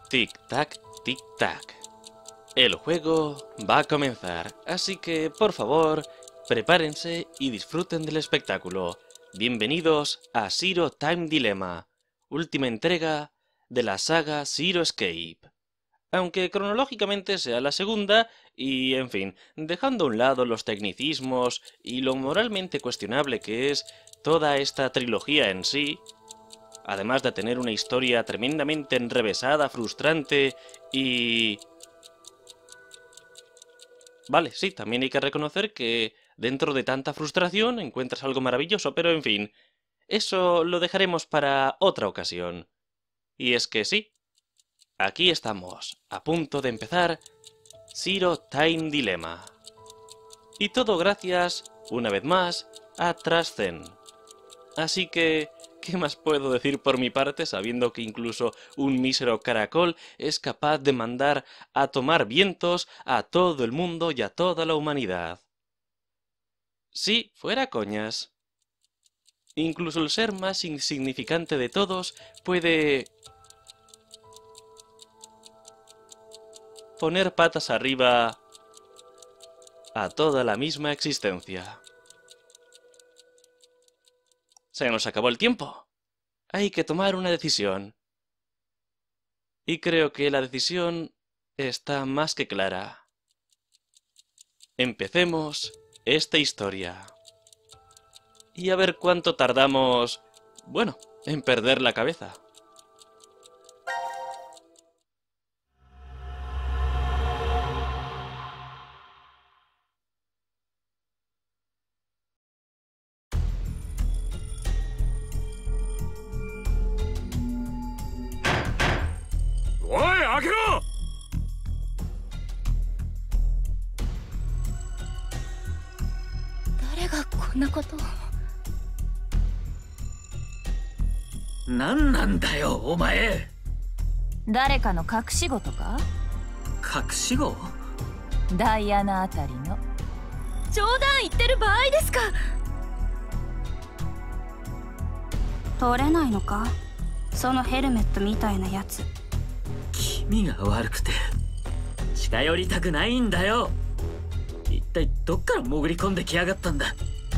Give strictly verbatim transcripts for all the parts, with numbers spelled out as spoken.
Tic-tac, tic-tac. El juego va a comenzar, así que, por favor, prepárense y disfruten del espectáculo. Bienvenidos a Zero Time Dilemma, última entrega de la saga Zero Escape. Aunque cronológicamente sea la segunda, y en fin, dejando a un lado los tecnicismos y lo moralmente cuestionable que es toda esta trilogía en sí, además de tener una historia tremendamente enrevesada, frustrante y... Vale, sí, también hay que reconocer que dentro de tanta frustración encuentras algo maravilloso, pero en fin, eso lo dejaremos para otra ocasión. Y es que sí, aquí estamos, a punto de empezar Zero Time Dilemma. Y todo gracias, una vez más, a Trascend. Así que, ¿qué más puedo decir por mi parte sabiendo que incluso un mísero caracol es capaz de mandar a tomar vientos a todo el mundo y a toda la humanidad? Sí, fuera coñas. Incluso el ser más insignificante de todos puede... poner patas arriba a toda la misma existencia. Se nos acabó el tiempo. Hay que tomar una decisión. Y creo que la decisión está más que clara. Empecemos esta historia. Y a ver cuánto tardamos, bueno, en perder la cabeza. ¡Oye, Akira! 誰がこんなことを。 何なんだよ、お前。 誰かの隠し子とか？ 隠し子？ ダイアナあたりの。冗談言ってる場合ですか？ 取れないのか？そのヘルメットみたいなやつ。 気味が悪くて近寄りたくないんだよ。一体どっから潜り込んできやがったんだ。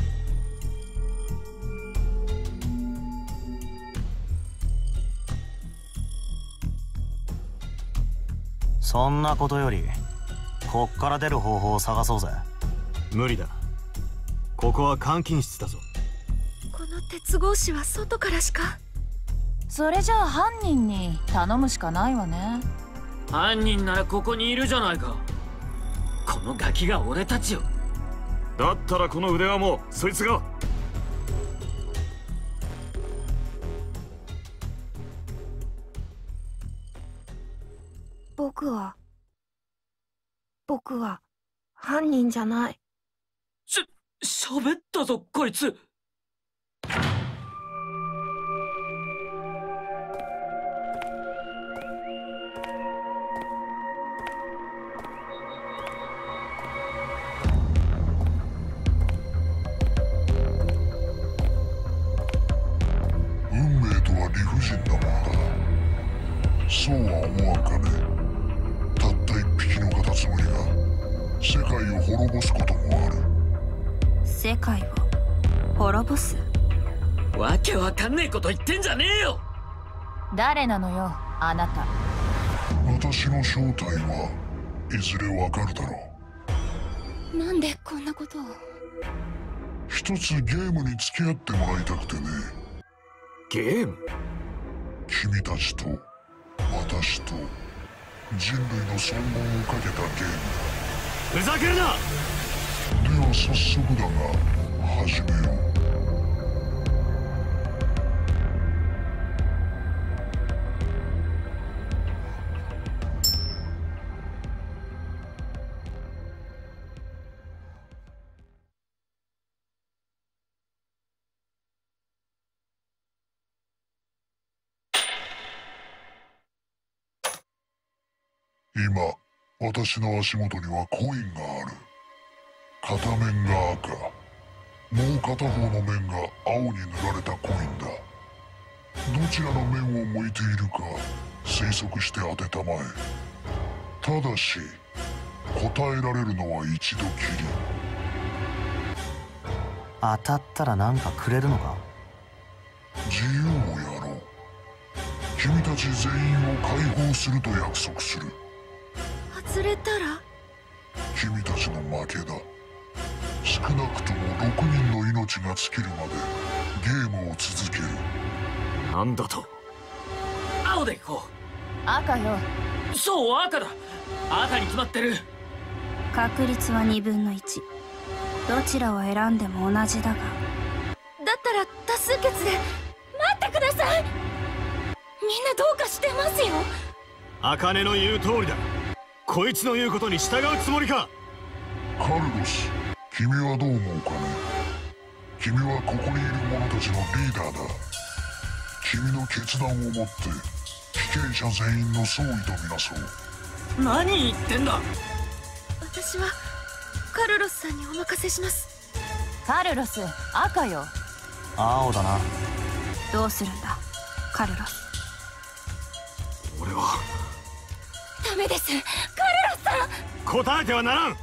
そんなことよりこっから出る方法を探そうぜ。 無理だ。ここは監禁室だぞ。 この鉄格子は外からしか。 それじゃあ犯人に頼むしかないわね。 犯人ならここにいるじゃないか。このガキが俺たちを。 だったらこの腕輪もそいつが。 僕は僕は犯人じゃない。 し喋ったぞこいつ。 運命とは理不尽なものだ。そうは思わんかね。たった一匹のカタツムリが世界を滅ぼすこともある。 世界を滅ぼす？ わけわかんねえこと言ってんじゃねえよ。 誰なのよあなた。 私の正体はいずれわかるだろう。 なんでこんなことを。 一つゲームに付き合ってもらいたくてね。 ゲーム？ 君たちと私と人類の存亡をかけたゲームだ。 ふざけるな！ では早速だが始めよう。今、私の足元にはコインがある。片面が赤、もう片方の面が青に塗られたコインだ。どちらの面を向いているか推測して当てたまえ。ただし答えられるのは一度きり。 当たったら何かくれるのか？ 自由をやろう。君たち全員を解放すると約束する。 外れたら君たちの負けだ。少なくともろくにんの命が尽きるまでゲームを続ける。 なんだと。青で行こ赤よ。 う。そう、赤だ。赤に決まってる。 確率はにぶんのいち。どちらを選んでも同じだが。だったら多数決で。待ってください。みんなどうかしてますよ。 茜の言う通りだ。こいつの言うことに従うつもりか？ カルロス、君はどう思うかね。君はここにいる者たちのリーダーだ。君の決断をもって被験者全員の総意とみなそう。 何言ってんだ。 私はカルロスさんにお任せします。 カルロス、赤よ。 青だな。 どうするんだカルロス。 俺はダメです、カルロスさん。 答えてはならん。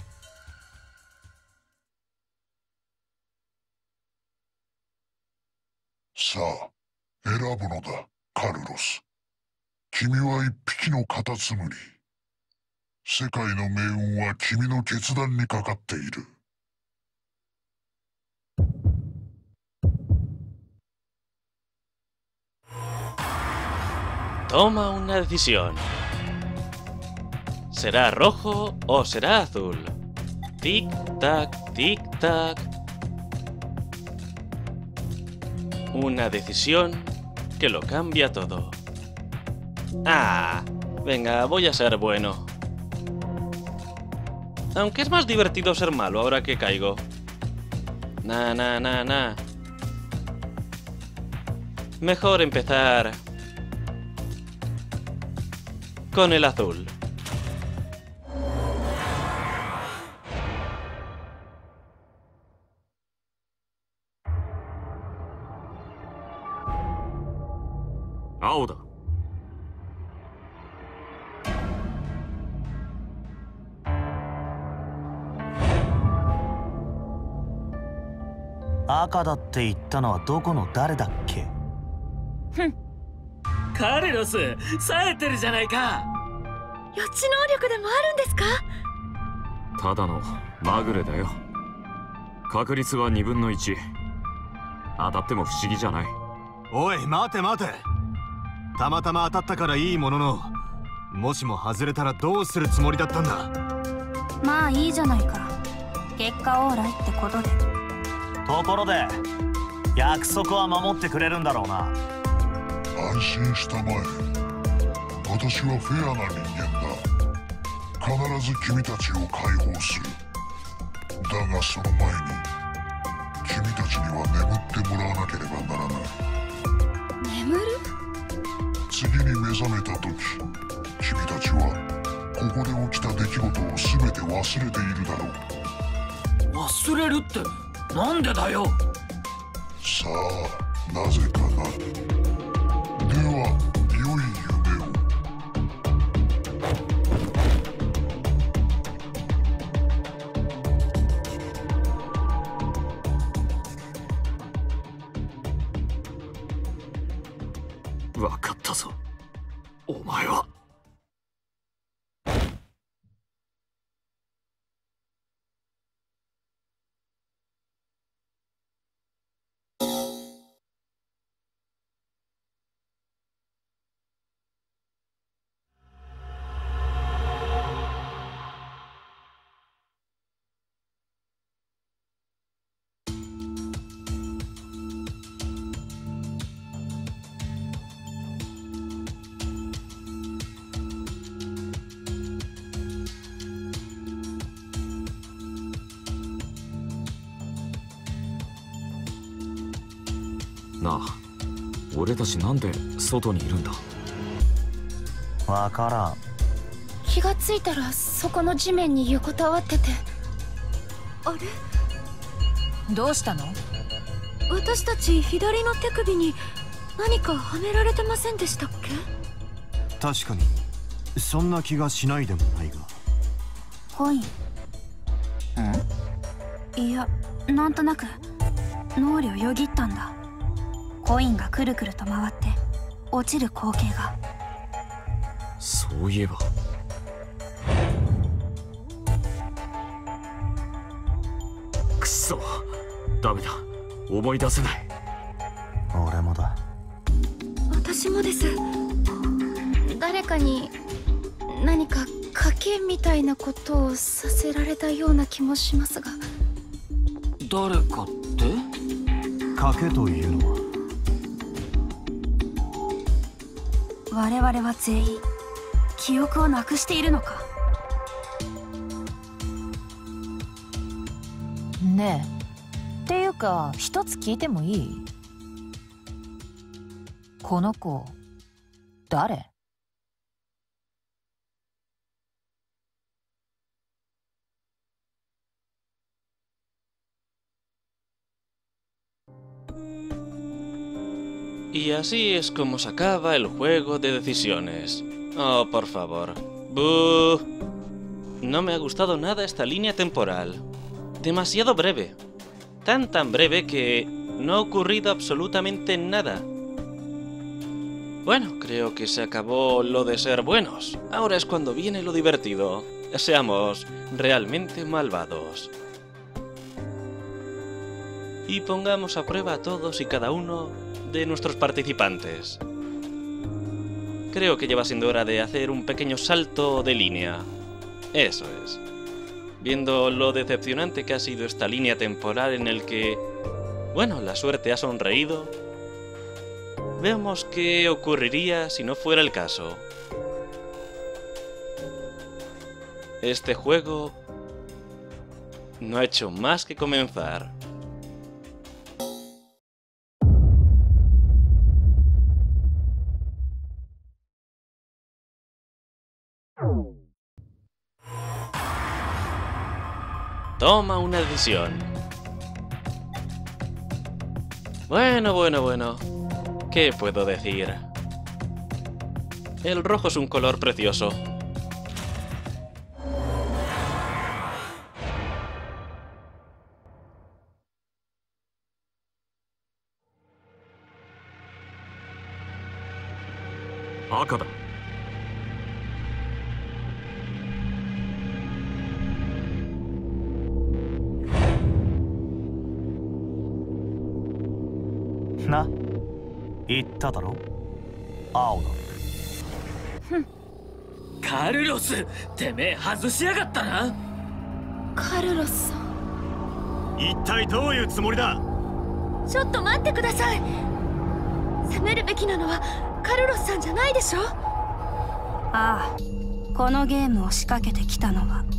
さあ選ぶのだカルロス。君は一匹のカタツムリ。世界の命運は君の決断にかかっている。 Toma una decisión. ¿Será rojo o será azul? Tic tac, tic tac. Una decisión que lo cambia todo. Ah, venga, voy a ser bueno. Aunque es más divertido ser malo ahora que caigo. Na, na, na, na. Mejor empezar con el azul. Ahora. 赤だって言ったのはどこの誰だっけ？ カルロス、冴えてるじゃないか。 予知能力でもあるんですか？ ただのまぐれだよ。確率はにぶんのいち。当たっても不思議じゃない。 おい待て待て。たまたま当たったからいいものの、もしも外れたらどうするつもりだったんだ。 まあいいじゃないか。結果オーライってことで。 ところで約束は守ってくれるんだろうな。 安心したまえ。私はフェアな人間だ。必ず君たちを解放する。だがその前に君たちには眠ってもらわなければならない。 眠る？ 次に目覚めた時、君たちはここで起きた出来事を全て忘れているだろう。 忘れるってなんでだよ。 さあなぜかな。では良い夢を。 分かったぞ。お前は。なあ、俺たちなんで外にいるんだ？ わからん。 気がついたらそこの地面に横たわってて。あれ？ どうしたの？ 私たち左の手首に何かはめられてませんでしたっけ？ 確かにそんな気がしないでもないが。 コイン？ん？いや、なんとなく脳裏をよぎったんだ。コインがくるくると回って落ちる光景が。 そういえば。くそ、ダメだ、思い出せない。 俺もだ。 私もです。誰かに何か賭けみたいなことをさせられたような気もしますが。 誰かって？ 賭けというのは？ 我々は全員記憶をなくしているのか。 ねえ、っていうか一つ聞いてもいい？この子誰？ Y así es como se acaba el juego de decisiones. Oh, por favor. ¡Buh! No me ha gustado nada esta línea temporal. Demasiado breve. Tan tan breve que no ha ocurrido absolutamente nada. Bueno, creo que se acabó lo de ser buenos. Ahora es cuando viene lo divertido. Seamos realmente malvados. Y pongamos a prueba a todos y cada uno de nuestros participantes. Creo que ya va siendo hora de hacer un pequeño salto de línea. Eso es. Viendo lo decepcionante que ha sido esta línea temporal en el que, bueno, la suerte ha sonreído, veamos qué ocurriría si no fuera el caso. Este juego no ha hecho más que comenzar. Toma una decisión. Bueno, bueno, bueno. ¿Qué puedo decir? El rojo es un color precioso. Aka da. Na, 言っただろ。青だ。 ふん。カルロス、てめえ外しやがったな。 カルロスさん。 一体どういうつもりだ。 ちょっと待ってください。責めるべきなのはカルロスさんじゃないでしょ。ああ、このゲームを仕掛けてきたのは。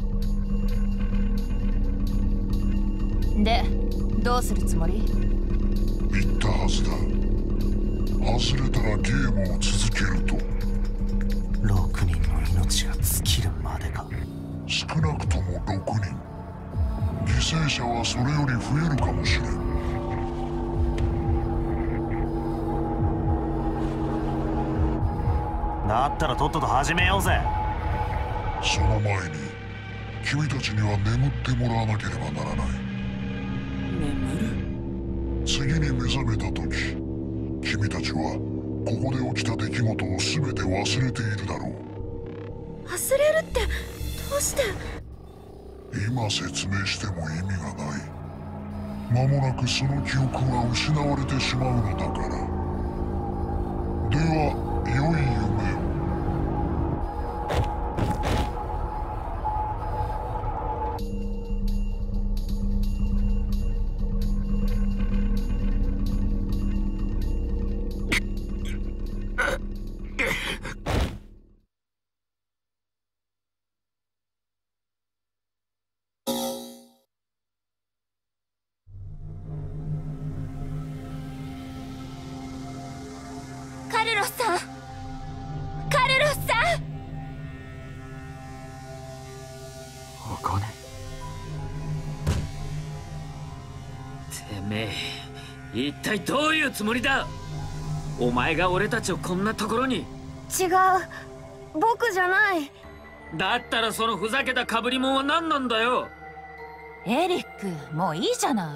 で、どうするつもり？ 言ったはずだ。外れたらゲームを続けると。 ろくにんの命が尽きるまでか。 少なくともろくにん。犠牲者はそれより増えるかもしれん。 だったらとっとと始めようぜ。 その前に君たちには眠ってもらわなければならない。 眠る？ 次に目覚めた時、君たちはここで起きた出来事を全て忘れているだろう。 忘れるってどうして？ 今説明しても意味がない。間もなくその記憶は失われてしまうのだから。では良い夢を。 カルロスさん、カルロスさん。 あかね。 てめえ、一体どういうつもりだ。お前が俺たちをこんなところに。 違う、僕じゃない。 だったらそのふざけた被り物は何なんだよ。 エリック、もういいじゃない。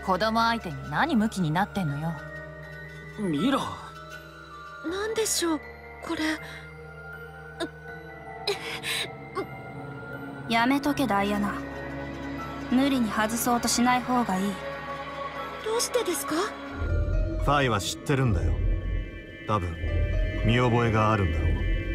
子供相手に何ムキになってんのよ。 ミラ、 なんでしょうこれ。やめとけダイアナ。無理に外そうとしない方がいい。どうしてですか？ ファイは知ってるんだよ。多分見覚えがあるんだろ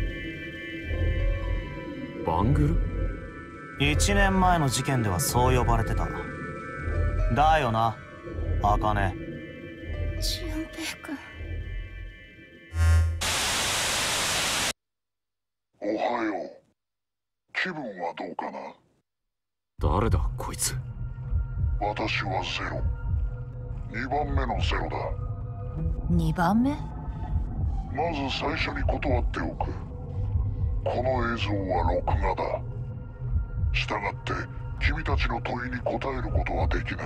う。 バングル？一年前の事件ではそう呼ばれてた。だよな、アカネ。 純平君。 おはよう。気分はどうかな？ 誰だこいつ。 私はゼロ。にばんめのゼロだ。 にばんめ？ まず最初に断っておく。この映像は録画だ。したがって君たちの問いに答えることはできない。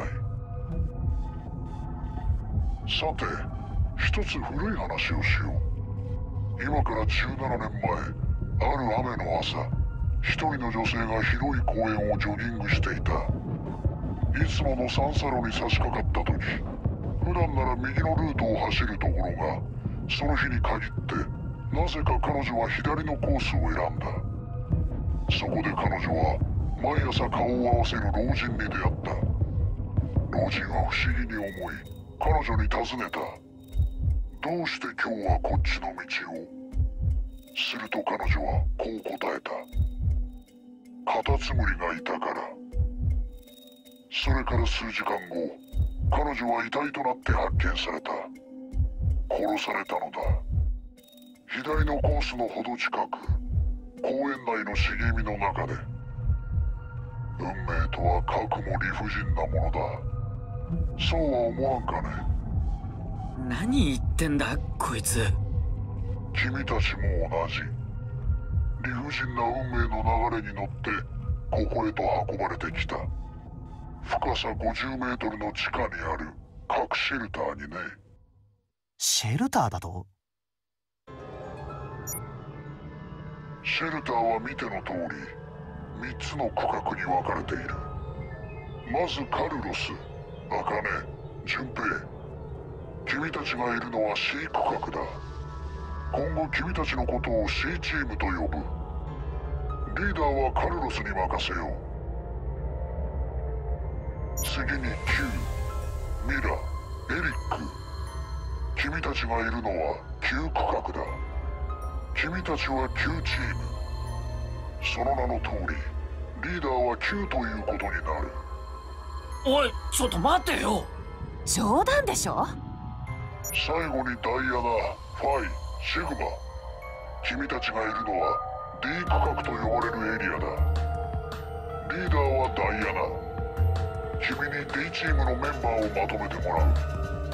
さて、一つ古い話をしよう。今からじゅうななねんまえ、ある雨の朝、一人の女性が広い公園をジョギングしていた。いつもの三差路に差し掛かった時、普段なら右のルートを走るところが、その日に限ってなぜか彼女は左のコースを選んだ。そこで彼女は毎朝顔を合わせる老人に出会った。老人は不思議に思い、彼女に尋ねた。どうして今日はこっちの道を？すると彼女はこう答えた。カタツムリがいたから。それから数時間後、彼女は遺体となって発見された。殺されたのだ。左のコースのほど近く、公園内の茂みの中で。運命とはかくも理不尽なものだ。そうは思わんかね？ 何言ってんだこいつ。 君たちも同じ。理不尽な運命の流れに乗ってここへと運ばれてきた。深さごじゅうメートルの地下にある核シェルターにね。 シェルターだと？ シェルターは見ての通りみっつの区画に分かれている。まずカルロス、アカネ、純平。君たちがいるのは C 区画だ。今後君たちのことを C チームと呼ぶ。リーダーはカルロスに任せよう。次に Q、ミラ、エリック。君たちがいるのは Q 区画だ。君たちは Q チーム。その名の通り、リーダーは Q ということになる。 おい、ちょっと待てよ。 冗談でしょ？ 最後にダイアナ、ファイ、シグマ。君たちがいるのは D 区画と呼ばれるエリアだ。リーダーはダイアナ。君に D チームのメンバーをまとめてもらう。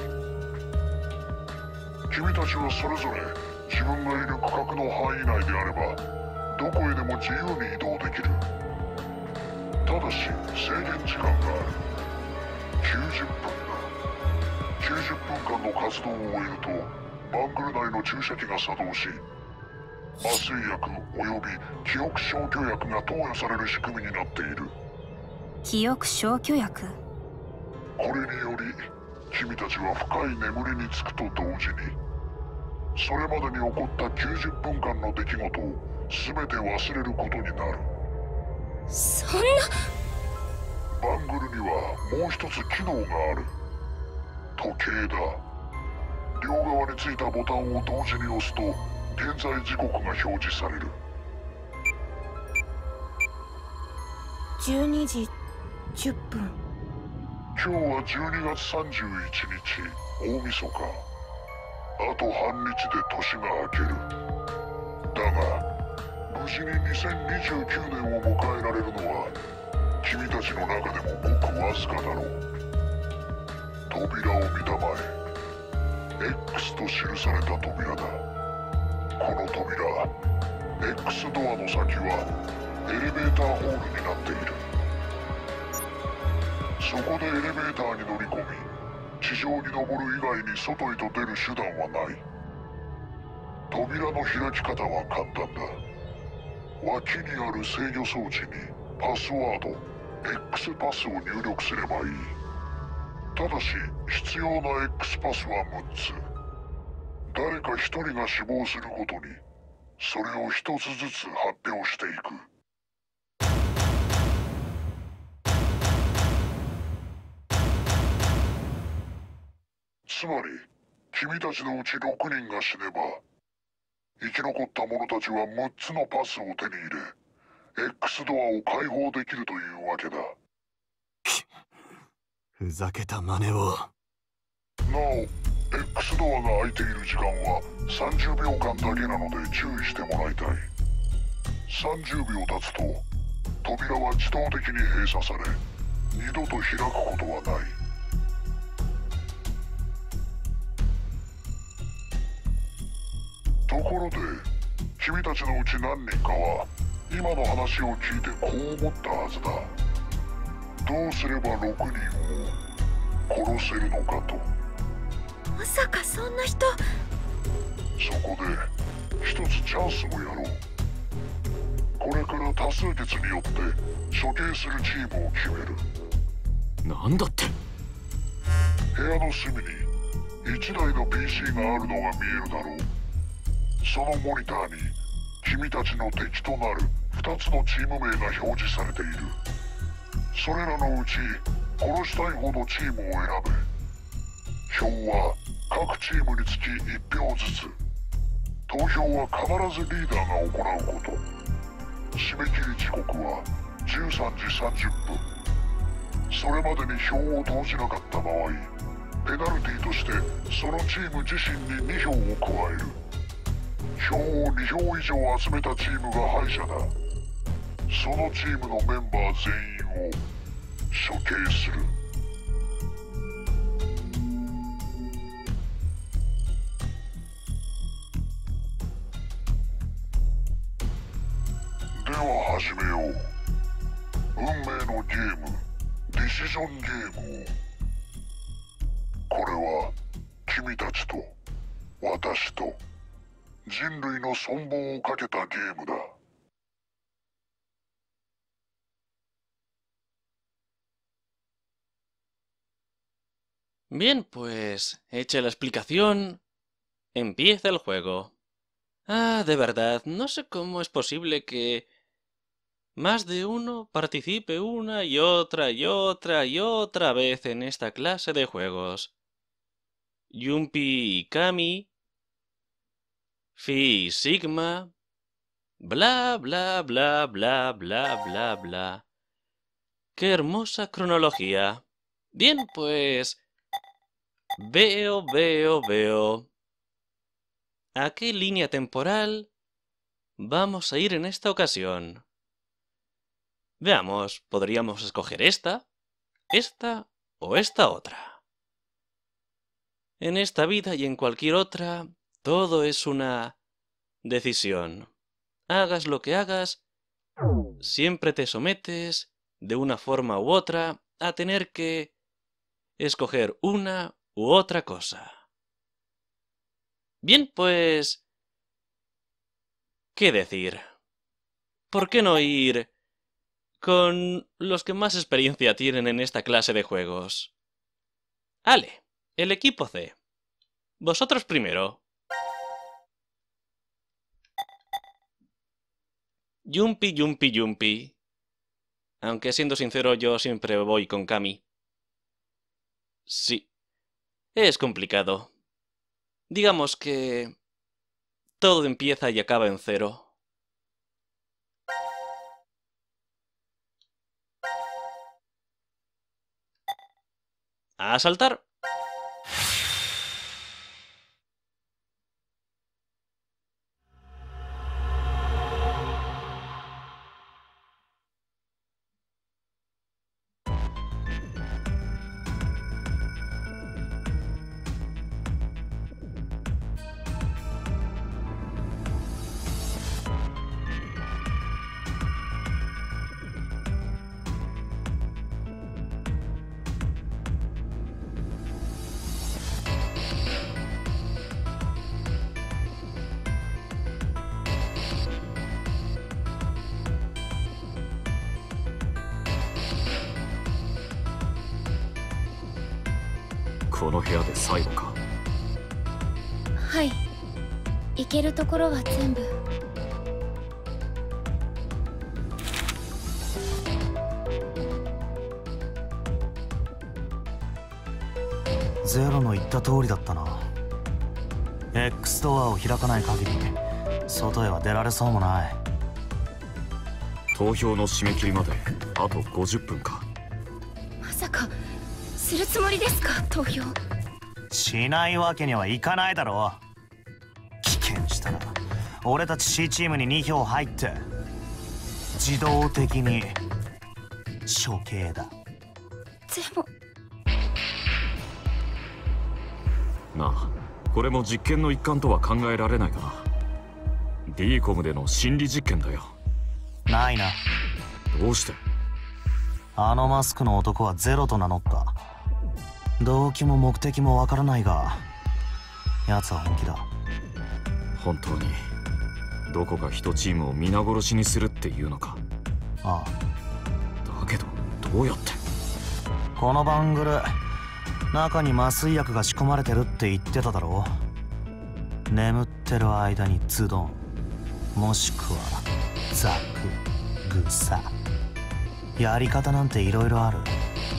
君たちはそれぞれ自分がいる区画の範囲内であればどこへでも自由に移動できる。ただし制限時間がある。きゅうじゅっぷんだ。きゅうじゅっぷんかんの活動を終えるとバングル内の注射器が作動し、麻酔薬および記憶消去薬が投与される仕組みになっている。 記憶消去薬？ これにより君たちは深い眠りにつくと同時にそれまでに起こったきゅうじゅっぷんかんの出来事を全て忘れることになる。 そんな。 バングルにはもう一つ機能がある。時計だ。両側についたボタンを同時に押すと現在時刻が表示される。 じゅうにじじゅっぷん。 今日はじゅうにがつさんじゅういちにち、大晦日。あと半日で年が明ける。だが無事ににせんにじゅうきゅうねんを迎えられるのは君たちの中でもごくわずかだろう。扉を見たまえ。 X と記された扉だ。この扉 X ドアの先はエレベーターホールになっている。そこでエレベーターに乗り込み地上に登る以外に外へと出る手段はない。 扉の開き方は簡単だ。脇にある制御装置にパスワード X パスを入力すればいい。ただし必要な X パスはむっつ。誰か一人が死亡するごとにそれを一つずつ発表していく。つまり君たちのうちろくにんが死ねば生き残った者たちはむっつのパスを手に入れ X ドアを開放できるというわけだ。 ふざけた真似を。 なお X ドアが開いている時間はさんじゅうびょうかんだけなので注意してもらいたい。さんじゅうびょう経つと扉は自動的に閉鎖され二度と開くことはない。ところで君たちのうち何人かは今の話を聞いてこう思ったはずだ。どうすればろくにんを殺せるのかと。 まさかそんな人。 そこで一つチャンスをやろう。これから多数決によって処刑するチームを決める。 なんだって。 部屋の隅にいちだいの ピーシー があるのが見えるだろう。そのモニターに君たちの敵となるふたつのチーム名が表示されている。それらのうち殺したいほどチームを選べ。票は各チームにつきいち票ずつ。投票は必ずリーダーが行うこと。締め切り時刻はじゅうさんじさんじゅっぷん。それまでに票を投じなかった場合ペナルティとしてそのチーム自身にに票を加える。票をに票以上集めたチームが敗者だ。そのチームのメンバー全員を処刑する。では始めよう。運命のゲーム、ディシジョンゲームを。これは君たちと私と人類の存亡をかけたゲームだ。 Bien, pues, hecha la explicación, empieza el juego. Ah, de verdad, no sé cómo es posible que más de uno participe una y otra y otra y otra vez en esta clase de juegos. Junpei y Kami, Phi y Sigma, bla bla bla bla bla bla bla. ¡Qué hermosa cronología! Bien, pues... Veo, veo, veo. ¿A qué línea temporal vamos a ir en esta ocasión? Veamos, podríamos escoger esta, esta o esta otra. En esta vida y en cualquier otra, todo es una decisión. Hagas lo que hagas, siempre te sometes, de una forma u otra, a tener que escoger una u otra cosa. Bien, pues... ¿qué decir? ¿Por qué no ir con los que más experiencia tienen en esta clase de juegos? Ale, el equipo C. Vosotros primero. Junpei, Junpei, Junpei. Aunque siendo sincero, yo siempre voy con Kami. Sí. Es complicado. Digamos que todo empieza y acaba en cero. ¡A saltar! この部屋で最後か。 はい、行けるところは全部。 ゼロの言った通りだったな。 X ドアを開かない限り外へは出られそうもない。 投票の締め切りまであとごじゅっぷんか。 まさかするつもりですか？投票しないわけにはいかないだろう。棄権したら俺たち C チームにに票入って自動的に処刑だ。 でもなあ、これも実験の一環とは考えられないかな。 ディーコム での心理実験だよ。 ないな。 どうして？ あのマスクの男はゼロと名乗った。動機も目的もわからないが奴は本気だ。 本当にどこか一チームを皆殺しにするっていうのか？ ああ。 だけどどうやって？ このバングル中に麻酔薬が仕込まれてるって言ってただろう。眠ってる間にズドン、もしくはザクグサ。やり方なんていろいろある。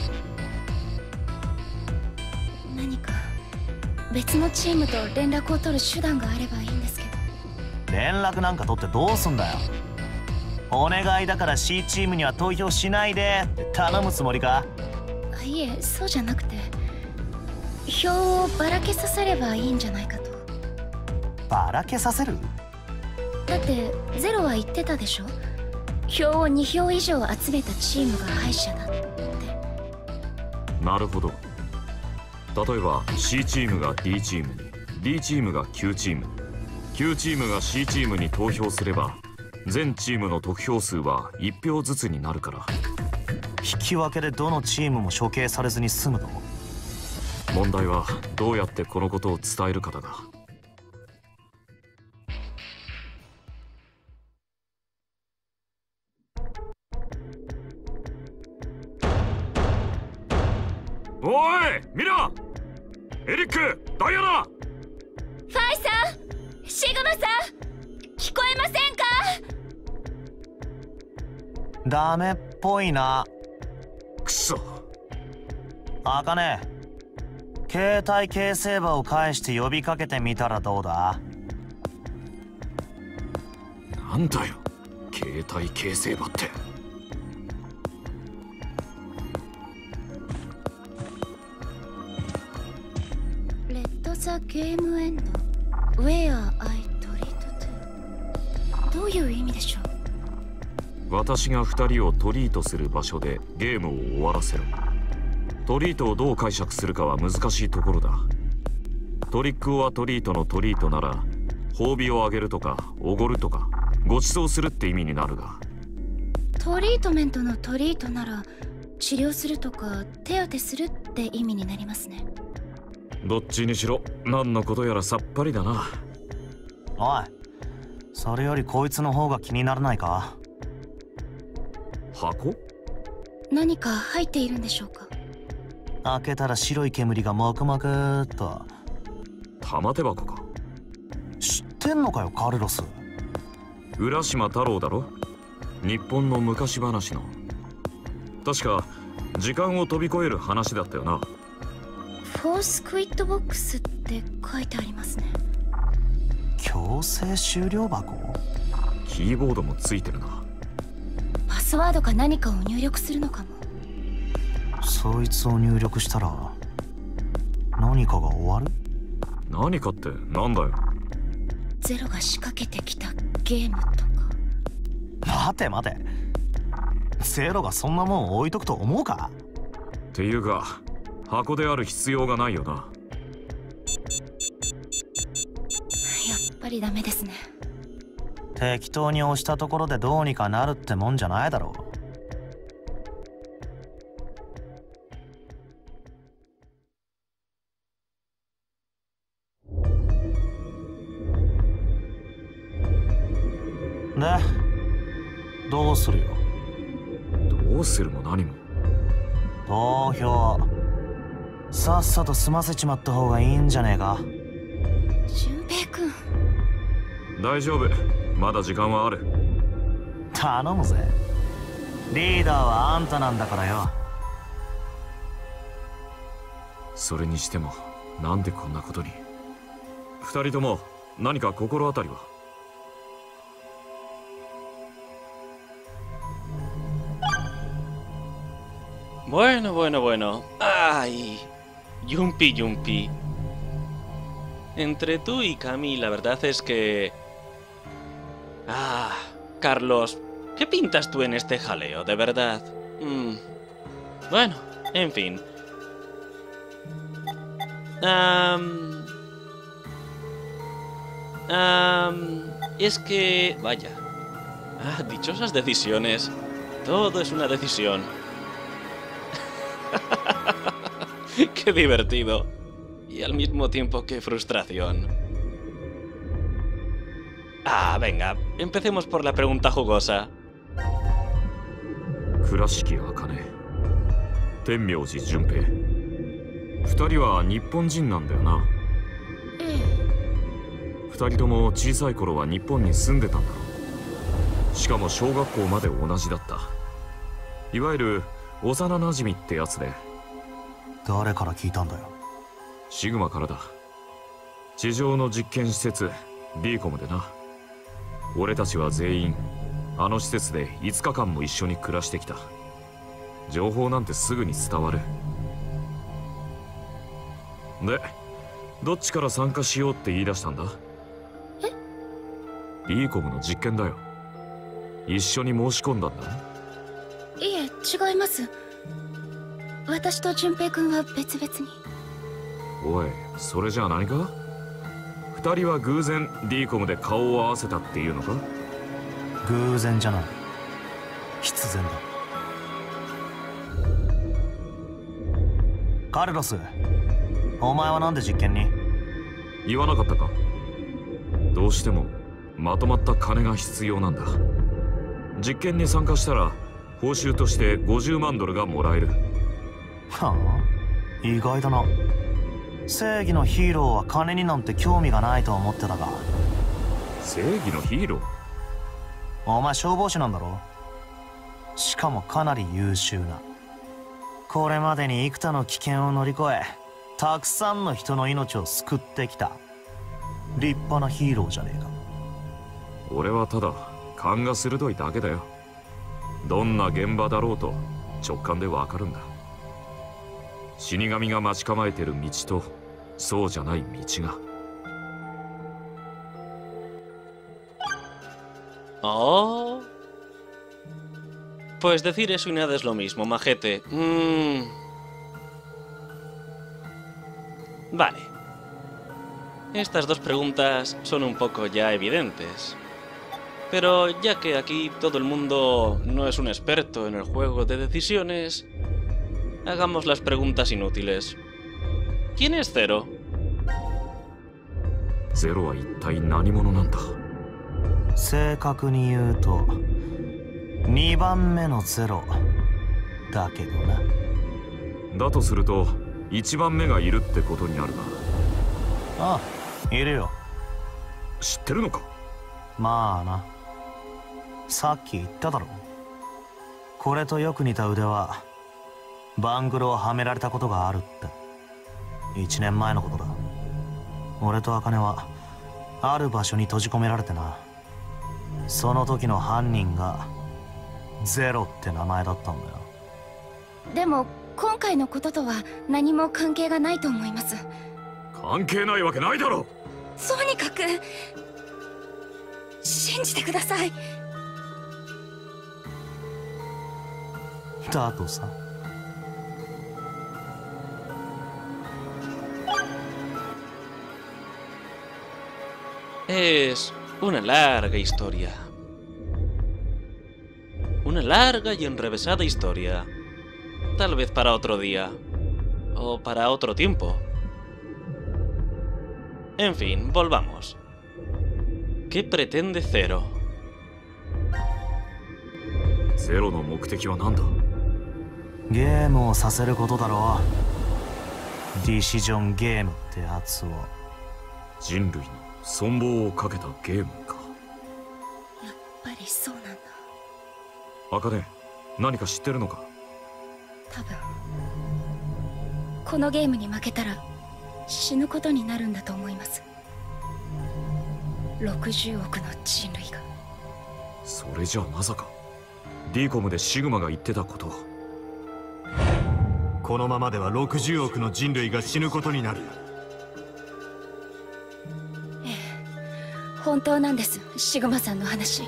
何か別のチームと連絡を取る手段があればいいんですけど。 連絡なんか取ってどうすんだよ。お願いだから C チームには投票しないでって頼むつもりか？ いえ、そうじゃなくて票をばらけさせればいいんじゃないかと。 ばらけさせる？ だってゼロは言ってたでしょ。票をに票以上集めたチームが敗者だって。 なるほど。例えば C チームが D チームに、 D チームが Q チーム、 Q チームが C チームに投票すれば全チームの得票数はいち票ずつになるから。 引き分けでどのチームも処刑されずに済むの？ 問題はどうやってこのことを伝えるかだが。おいミラ、エリック、ダイアナ。 ファイさん、シグマさん、聞こえませんか？ ダメっぽいな。 くそ。 あかね、携帯形成馬を返して呼びかけてみたらどうだ？ なんだよ携帯形成馬って。 レッド・ザ・ゲーム・エンド Where I Treat To。 どういう意味でしょう？ 私がふたりをトリートする場所でゲームを終わらせる。トリートをどう解釈するかは難しいところだ。トリック・オア・トリートのトリートなら褒美をあげるとかおごるとかご馳走するって意味になるが、 トリートメントのトリートなら治療するとか手当てするって意味になりますね。 どっちにしろ何のことやらさっぱりだな。 おい、それよりこいつの方が気にならないか？ 箱？ 何か入っているんでしょうか？ 開けたら白い煙がもくもくっと。 玉手箱か？ 知ってんのかよカルロス。 浦島太郎だろ、日本の昔話の。確か時間を飛び越える話だったよな。 フォースクイットボックスって書いてありますね。 強制終了箱？ キーボードもついてるな。 パスワードか何かを入力するのかも。 そいつを入力したら何かが終わる？ 何かってなんだよ。 ゼロが仕掛けてきたゲームとか。 待て待て、ゼロがそんなもん置いとくと思うか？ っていうか箱である必要がないよな。 やっぱりダメですね。 適当に押したところでどうにかなるってもんじゃないだろう。で、どうするよ？ どうするも何も。 投票さっさと済ませちまった方がいいんじゃねえか。 純平くん。 大丈夫、まだ時間はある。 頼むぜ。リーダーはあんたなんだからよ。 それにしてもなんでこんなことに。二人とも何か心当たりは？ Bueno, bueno, bueno. Ay, Yumpi, Yumpi. Entre tú y Cami, la verdad es que... Ah, Carlos, ¿qué pintas tú en este jaleo, de verdad? Mm. Bueno, en fin. Um... Um... Es que... Vaya. Ah, dichosas decisiones. Todo es una decisión. Qué divertido. Y al mismo tiempo qué frustración. Ah, venga, empecemos por la pregunta jugosa. 倉敷茜、天明寺純平、二人は日本人なんだよな。 ええ。 二人とも小さい頃は日本に住んでたんだろう。しかも小学校まで同じだった。いわゆる幼なじみってやつで。 誰から聞いたんだよ。 シグマからだ。地上の実験施設 ビーコム でな。俺たちは全員あの施設でいつかかんも一緒に暮らしてきた。情報なんてすぐに伝わる。で、どっちから参加しようって言い出したんだ？ え？ ビーコム の実験だよ。一緒に申し込んだんだ。 いえ、違います。私と純平くんは別々に。 おい、それじゃあ何か？二人は偶然 ディーコム で顔を合わせたっていうのか？ 偶然じゃない、必然だ。カルロス、お前はなんで実験に？ 言わなかったか？どうしてもまとまった金が必要なんだ。実験に参加したら報酬としてごじゅうまんドルがもらえる。 はあ、意外だな。正義のヒーローは金になんて興味がないと思ってたが。 正義のヒーロー？ お前消防士なんだろ？しかもかなり優秀な。これまでに幾多の危険を乗り越え、たくさんの人の命を救ってきた立派なヒーローじゃねえか。 俺はただ勘が鋭いだけだよ。どんな現場だろうと直感でわかるんだ。死神が待ち構えてる道とそうじゃない道が。 Oh. Pues decir eso y nada es lo mismo, majete. Mm. Vale. Estas dos preguntas son un poco ya evidentes. Pero ya que aquí todo el mundo no es un experto en el juego de decisiones, hagamos las preguntas inútiles. ¿Quién es Zero? ゼロは一体何者なんだ？ 正確に言うとにばんめのゼロだけどな。 だとするといちばんめがいるってことになるな。 ああ、いるよ。 知ってるのか？ まあな。さっき言っただろ。これとよく似た腕はバングルをはめられたことがあるって。いちねんまえのことだ。俺と茜はある場所に閉じ込められてな。その時の犯人がゼロって名前だったんだよ。 でも今回のこととは何も関係がないと思います。 関係ないわけないだろ。 とにかく信じてください。 だとさ。 Es una larga historia. Una larga y enrevesada historia. Tal vez para otro día. O para otro tiempo. En fin, volvamos. ¿Qué pretende Zero? ゼロの目的は何だ？ ゲームをさせることだろう。 ディシジョンゲームってやつを。 人類の存亡をかけたゲームか。 やっぱりそうなんだ。 茜、何か知ってるのか？ 多分このゲームに負けたら死ぬことになるんだと思います。ろくじゅうおくの人類が。 それじゃまさか ディーコム でシグマが言ってたことは。 このままではろくじゅうおくの人類が死ぬことになる。 ええ、本当なんです。シグマさんの話。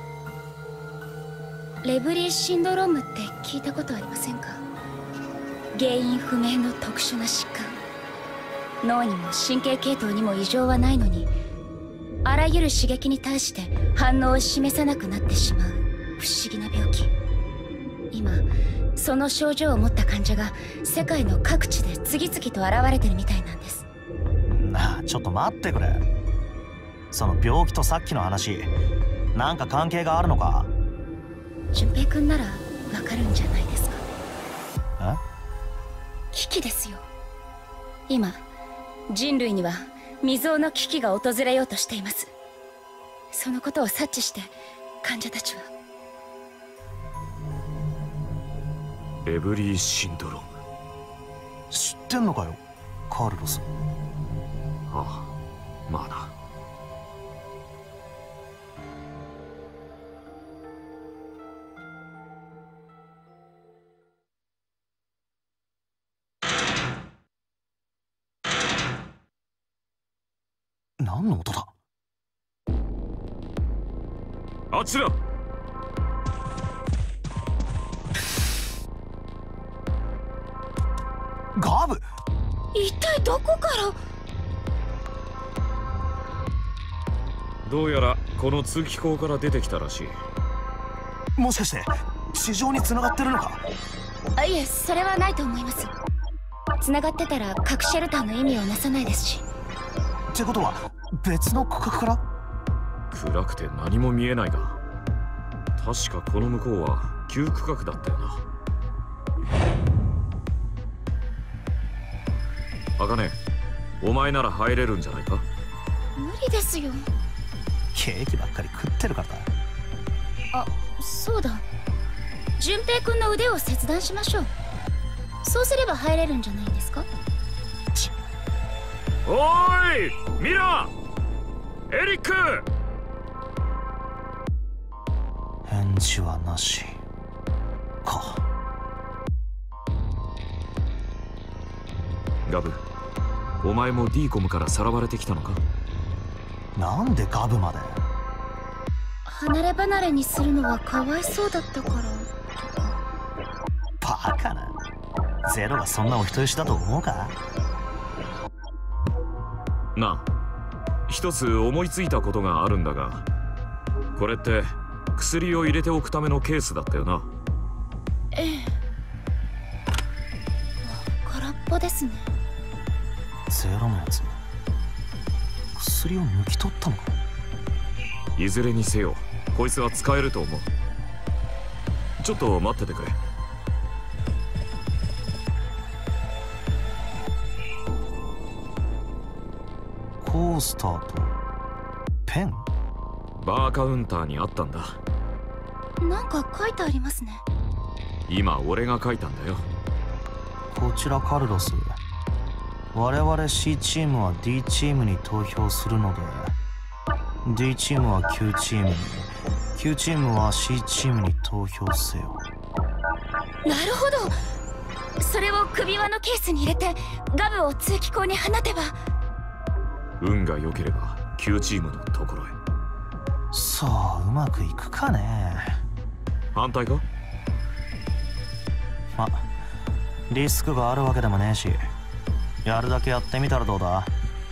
レブリーシンドロームって聞いたことありませんか？原因不明の特殊な疾患。脳にも神経系統にも異常はないのに、あらゆる刺激に対して反応を示さなくなってしまう不思議な病気。今その症状を持った患者が世界の各地で次々と現れてるみたいなんです。 なあ、ちょっと待ってくれ。その病気とさっきの話、なんか関係があるのか？ 順平くんならわかるんじゃないですか。 え？ 危機ですよ。今人類には未曾有の危機が訪れようとしています。そのことを察知して患者たちは。 レブリーシンドローム。 知ってんのかよ、カルロス。 ああ、まあな。 何の音だ？ あちら。 ガブ！ 一体どこから？ どうやらこの通気口から出てきたらしい。 もしかして地上に繋がってるのか？ あ、いえ、それはないと思います。繋がってたら核シェルターの意味をなさないですし。 ってことは別の区画から？ 暗くて何も見えないが、確かこの向こうは旧区画だったよな。茜、お前なら入れるんじゃないか？ 無理ですよ。 ケーキばっかり食ってるからだ。 あ、そうだ。順平くんの腕を切断しましょう。そうすれば入れるんじゃないんですか？ おーい、ミラエリック！ 返事はなしか。 ガブ、お前も ディーコム からさらわれてきたのか？ なんでガブまで？ 離れ離れにするのはかわいそうだったからとか。 バカな。ゼロがそんなお人よしだと思うか？ なあ、一つ思いついたことがあるんだが、これって薬を入れておくためのケースだったよな。 ええ、空っぽですね。 ゼロのやつ薬を抜き取ったのか？ いずれにせよこいつは使えると思う。ちょっと待っててくれ。 コースターとペン？ バーカウンターにあったんだ。 なんか書いてありますね。 今俺が書いたんだよ。 こちらカルロス。我々 C チームは D チームに投票するので、 D チームは Q チームに、 Q チームは C チームに投票せよ。 なるほど。それを首輪のケースに入れてガブを通気口に放てば。 運が良ければ Q チームのところへ。 さあ、うまくいくかね。 反対か？ ま、リスクがあるわけでもねえし、やるだけやってみたらどうだ？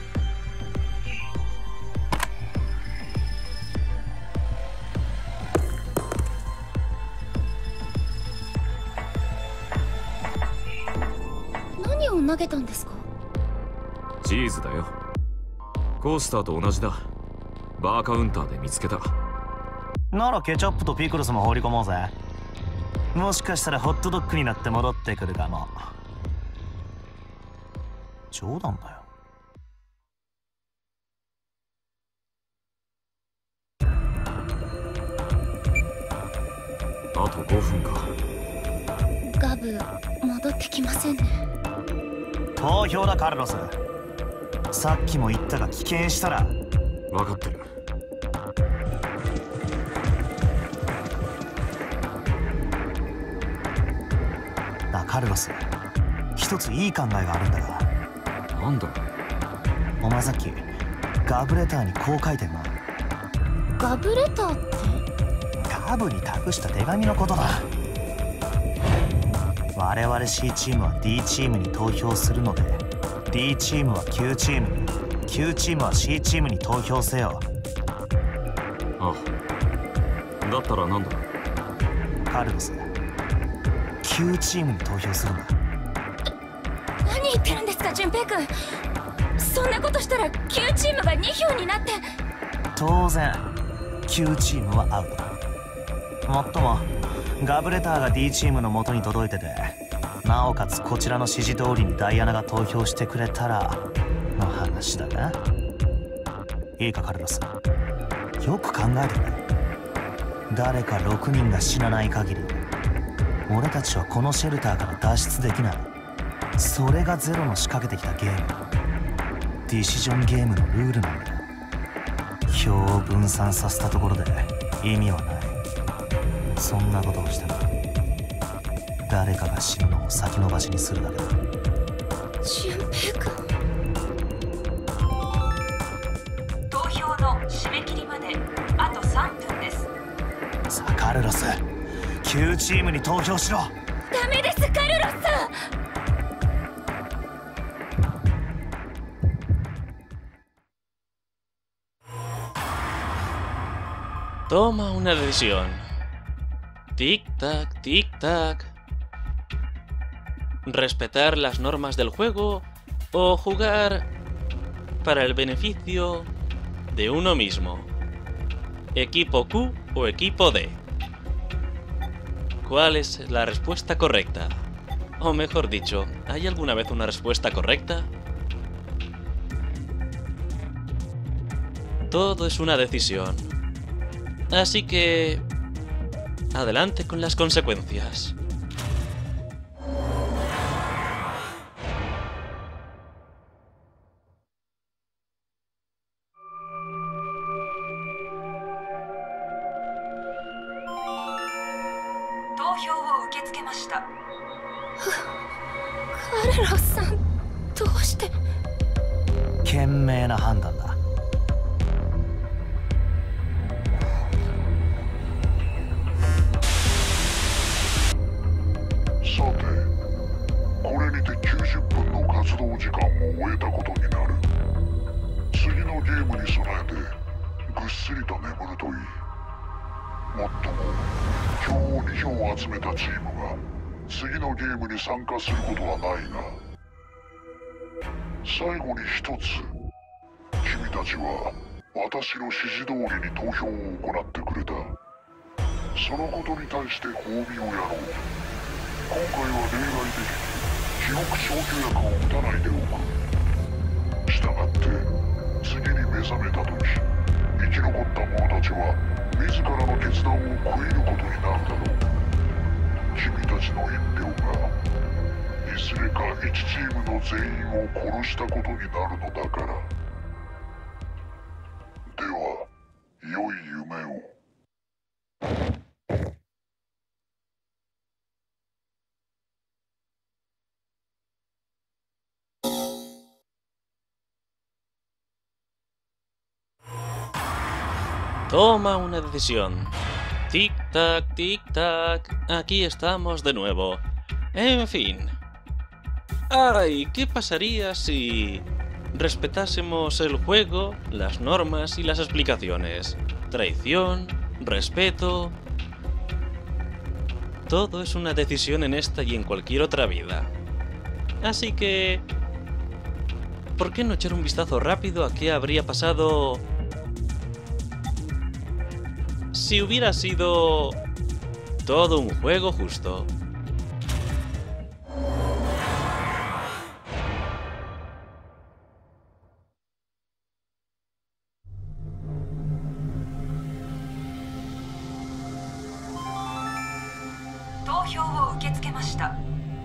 何を投げたんですか？ チーズだよ。コースターと同じだ。バーカウンターで見つけた。 ならケチャップとピクルスも放り込もうぜ。もしかしたらホットドッグになって戻ってくるかも。 冗談だよ。 あとごふんか。 ガブ戻ってきませんね。 投票だカルロス。さっきも言ったが棄権したら。 分かってる。 なカルロス、一ついい考えがあるんだが。 なんだ。 お前さっきガブレターにこう書いてんな。 ガブレターって？ ガブに託した手紙のことだ。我々 C チームは D チームに投票するので D チームは Q チームに Q チームは C チームに投票せよ。 ああ、だったらなんだ。 カルロス、 Q チームに投票するんだ。 何言ってるんですか順平君。そんなことしたら Q チームがに票になって。 当然 Q チームはアウトだ。もっともガブレターが D チームの元に届いてて、なおかつこちらの指示通りにダイアナが投票してくれたらの話だが。いいかカルロス、よく考えてくれ。誰かろくにんが死なない限り俺たちはこのシェルターから脱出できない。それがゼロの仕掛けてきたゲーム、ディシジョンゲームのルールなんだよ。票を分散させたところで意味はない。そんなことをしたら誰かが死ぬのを先延ばしにするだけだ。 順平君。 投票の締め切りまであとさんぷんです。 さあカルロス、Q チームに投票しろ。 ダメですカルロスさん。 Toma una decisión. Tic-tac, tic-tac. ¿Respetar las normas del juego o jugar para el beneficio de uno mismo? ¿Equipo Q o equipo D? ¿Cuál es la respuesta correcta? O mejor dicho, ¿hay alguna vez una respuesta correcta? Todo es una decisión. Así que... adelante con las consecuencias. Carlosさん、どうして？ 賢明な判断だ。 さて、これにてきゅうじゅっぷんの活動時間を終えたことになる。次のゲームに備えてぐっすりと眠るといい。もっとも票をに票集めたチームが次のゲームに参加することはないが、最後に一つ、君たちは私の指示通りに投票を行ってくれた。そのことに対して褒美をやろう。今回は例外的に記憶消去薬を打たないでおく。したがって次に目覚めた時、生き残った者たちは自らの決断を悔いることになるだろう。君たちの一票がいずれかいちチームの全員を殺したことになるのだから。では良い夢を。 Toma una decisión. Tic-tac, tic-tac. Aquí estamos de nuevo. En fin. Ay, ¿qué pasaría si respetásemos el juego, las normas y las explicaciones? Traición, respeto... Todo es una decisión en esta y en cualquier otra vida. Así que... ¿por qué no echar un vistazo rápido a qué habría pasado... si hubiera sido todo un juego justo? 受け付けました。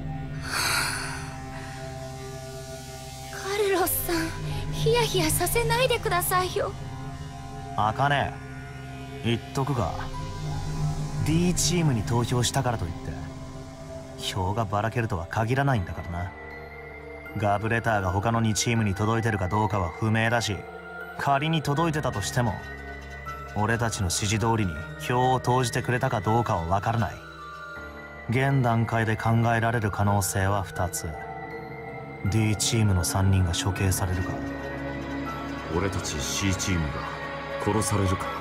カルロスさん、ヒヤヒヤさせないでくださいよ。 アカネ、言っとくが D チームに投票したからといって票がばらけるとは限らないんだからな。ガブレターが他のにチームに届いてるかどうかは不明だし、仮に届いてたとしても俺たちの指示通りに票を投じてくれたかどうかは分からない。現段階で考えられる可能性はふたつ。 D チームのさんにんが処刑されるか、 俺たち C チームが殺されるか。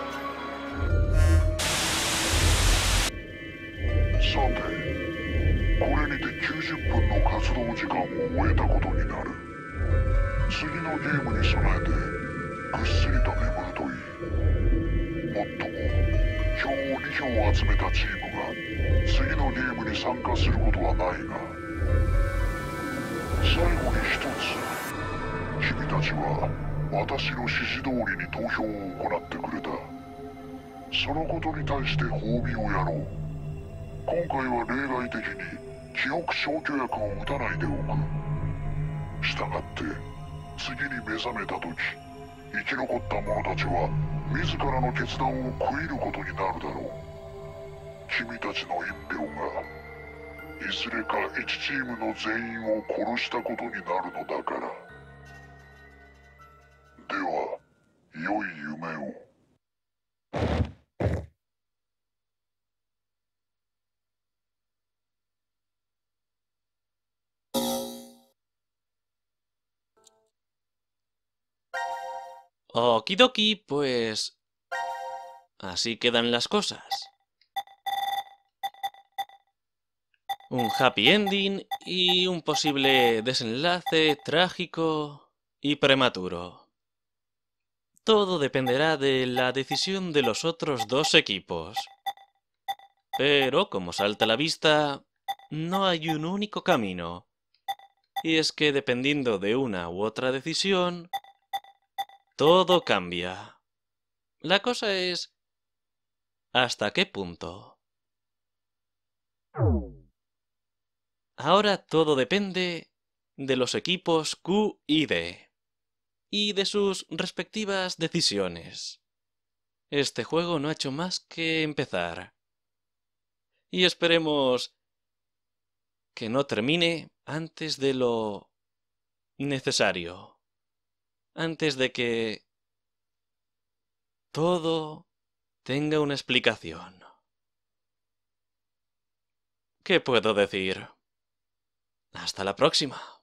さて、これにてきゅうじゅっぷんの活動時間を終えたことになる。次のゲームに備えてぐっすりと眠るといい。もっとも票をに票集めたチームが次のゲームに参加することはないが、最後に一つ、君たちは私の指示通りに投票を行ってくれた。そのことに対して褒美をやろう。今回は例外的に記憶消去薬を打たないでおく。したがって次に目覚めた時、生き残った者たちは自らの決断を悔いることになるだろう。君たちの一票がいずれかいちチームの全員を殺したことになるのだから。では、良い夢を。 Okidoki, pues así quedan las cosas. Un happy ending y un posible desenlace trágico y prematuro. Todo dependerá de la decisión de los otros dos equipos. Pero, como salta a la vista, no hay un único camino. Y es que dependiendo de una u otra decisión, todo cambia. La cosa es, ¿hasta qué punto? Ahora todo depende de los equipos Q y D y de sus respectivas decisiones. Este juego no ha hecho más que empezar. Y esperemos que no termine antes de lo necesario. Antes de que todo tenga una explicación. ¿Qué puedo decir? Hasta la próxima.